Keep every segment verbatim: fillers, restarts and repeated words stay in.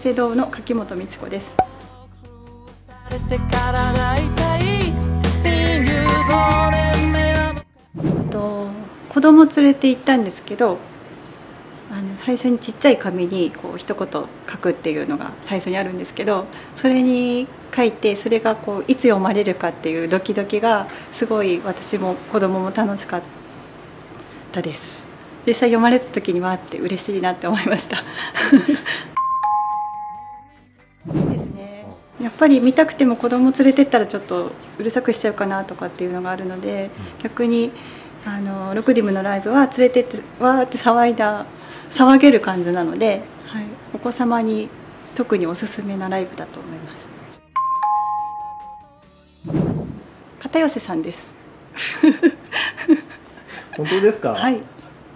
成堂の柿本美智子です。と子供連れて行ったんですけど、あの最初にちっちゃい紙にこう一言書くっていうのが最初にあるんですけど、それに書いて、それがこういつ読まれるかっていうドキドキがすごい私も子供も楽しかったです。実際読まれた時にはって嬉しいなって思いました。いいですね。やっぱり見たくても子供連れてったらちょっとうるさくしちゃうかなとかっていうのがあるので、逆にあのロクディムのライブは連れてってわーって騒いだ騒げる感じなので、はい、お子様に特におすすめなライブだと思います。片寄さんです。 本当ですか？ はい。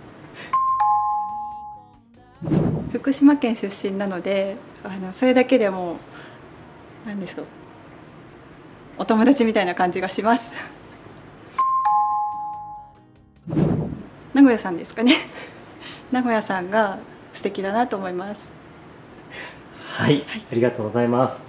福島県出身なので、あのそれだけでも何でしょう、お友達みたいな感じがします。名古屋さんですかね。名古屋さんが素敵だなと思います。 はい、はい、ありがとうございます。